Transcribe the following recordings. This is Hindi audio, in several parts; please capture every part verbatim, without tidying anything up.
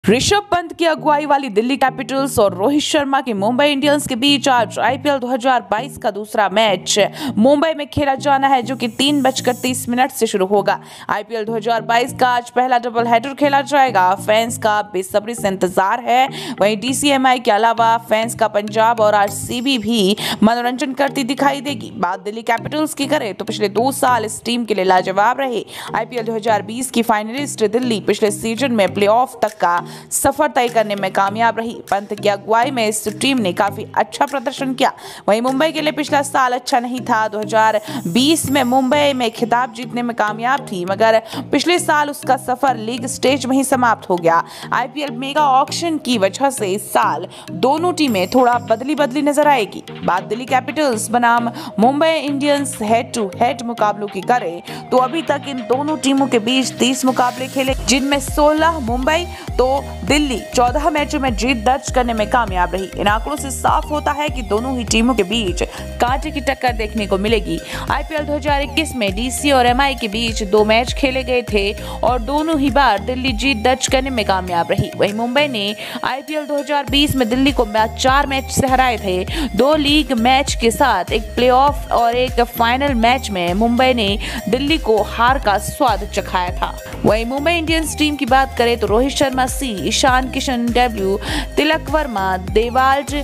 ऋषभ पंत की अगुवाई वाली दिल्ली कैपिटल्स और रोहित शर्मा की मुंबई इंडियंस के बीच आज आईपीएल दो हज़ार बाईस का दूसरा मैच मुंबई में खेला जाना है, जो कि तीन बजकर तीस मिनट से शुरू होगा। आईपीएल दो हज़ार बाईस का आज पहला डबल हेडर खेला जाएगा। फैंस का बेसब्री से इंतजार है। वहीं डीसीएमआई के अलावा फैंस का पंजाब और आरसीबी भी मनोरंजन करती दिखाई देगी। बात दिल्ली कैपिटल्स की करें तो पिछले दो साल इस टीम के लिए लाजवाब रहे। आईपीएल दो हज़ार बीस की फाइनलिस्ट दिल्ली पिछले सीजन में प्लेऑफ तक का सफर तय करने में कामयाब रही। पंत की अगुवाई में इस टीम ने काफी अच्छा प्रदर्शन किया। वहीं मुंबई के लिए पिछला साल अच्छा नहीं था। दो हज़ार बीस में मुंबई में खिताब जीतने में कामयाब थी, मगर पिछले साल उसका सफर लीग स्टेज में ही समाप्त हो गया। आईपीएल मेगा ऑक्शन की वजह से इस साल दोनों टीमें थोड़ा बदली बदली नजर आएगी। बात दिल्ली कैपिटल्स बनाम Mumbai Indians head to head मुकाबलों की करें तो अभी तक इन दोनों टीमों के बीच तीस मुकाबले खेले, जिनमें सोलह मुंबई तो दिल्ली चौदह मैचों में जीत दर्ज करने में कामयाब रही। इन आंकड़ों से साफ होता है कि दोनों ही टीमों के बीच कांटे की टक्कर देखने को मिलेगी। आईपीएल दो हज़ार इक्कीस में डीसी और एमआई के बीच दो मैच खेले गए थे और दोनों ही बार दिल्ली जीत दर्ज करने में कामयाब रही। वहीं मुंबई ने आईपीएल दो हज़ार बीस में दिल्ली को चार मैच से हराए थे। दो लीग मैच के साथ एक प्लेऑफ और एक फाइनल मैच में मुंबई ने दिल्ली को हार का स्वाद चखाया था। वहीं मुंबई इंडियंस टीम की बात करें तो Rohit Sharma C, Ishan Kishan W, Tilak Varma, Dewald,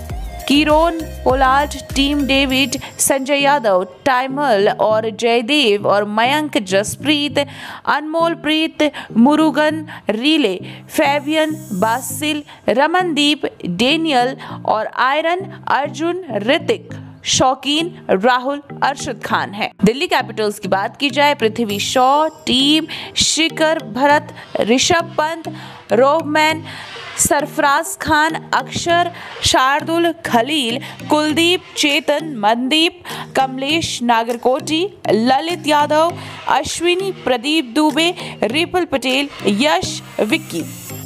Kieron Pollard, Tim David, Sanjay Yadav, Tymal और जयदेव और Mayank, Jasprit, Anmol Preet, Murugan, Riley, Fabian, Basil, Ramandeep, Daniel और आयरन, अर्जुन, ऋतिक, शौकीन, राहुल, अरशद खान है। दिल्ली कैपिटल्स की बात की जाए, पृथ्वी शॉ, टीम, शिखर भरत, ऋषभ पंत, रोहमैन, सरफराज खान, अक्षर, शार्दुल, खलील, कुलदीप, चेतन, मनदीप, कमलेश, नागरकोटी, ललित यादव, अश्विनी, प्रदीप दुबे, रिपल पटेल, यश, विक्की।